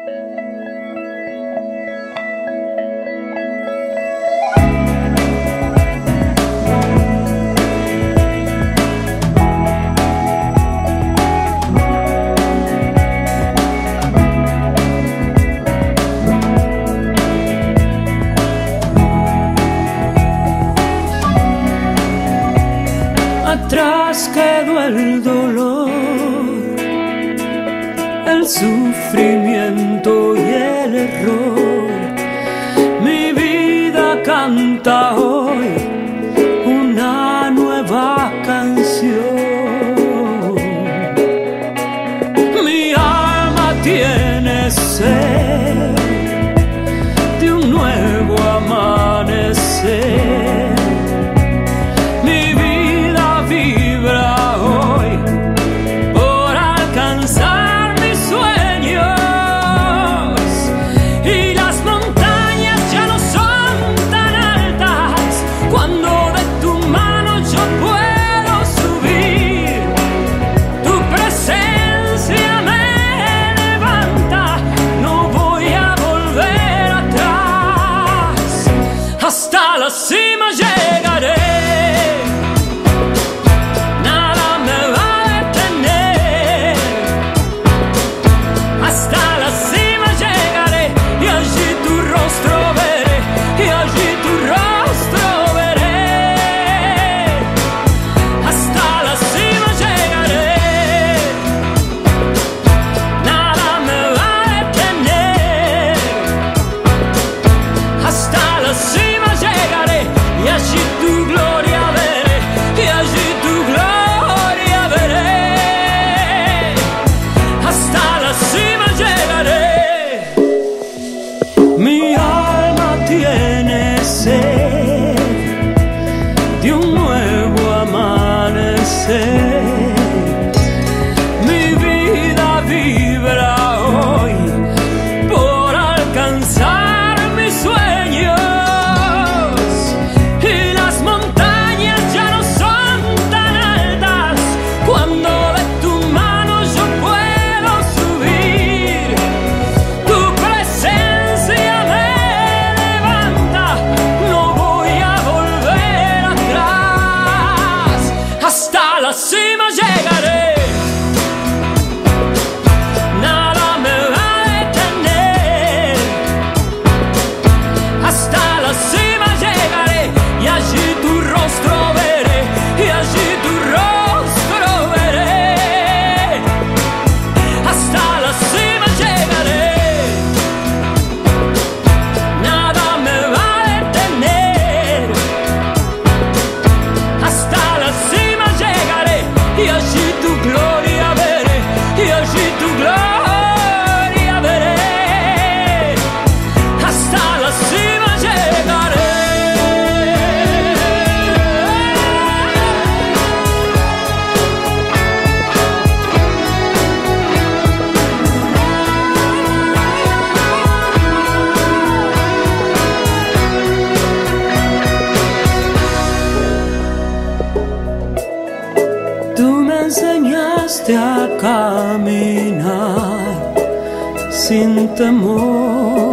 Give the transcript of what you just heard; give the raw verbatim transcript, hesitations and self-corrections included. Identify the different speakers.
Speaker 1: Atrás quedó el dolor, el sufrimiento y el error. Mi vida canta hoy una nueva canción. Mi alma tiene sed de un nuevo amanecer. Hasta la cima llegaré, nada me va a detener. Hasta la cima llegaré y allí tu rostro veré, y allí tu rostro veré. Hasta la cima llegaré, nada me va a detener. Hasta la cima y allí tu gloria veré, y allí tu gloria veré. Hasta la cima llegaré. Mi alma tiene sed de un nuevo amanecer. Mi vida vibra hoy por alcanzar mis sueños. Hasta la cima llegaré, nada me va a detener. Hasta la cima llegaré y allí tu rostro veré, y allí tu rostro veré. Hasta la cima llegaré, nada me va a detener. Hasta la cima y allí tu gloria veré, y allí tu gloria veré. Hasta la cima llegaré. Tú me enseñaste a caminar sin temor.